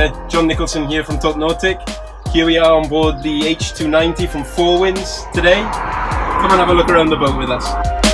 John Nicholson here from Top Nautic. Here we are on board the H290 from Four Winds today. Come and have a look around the boat with us.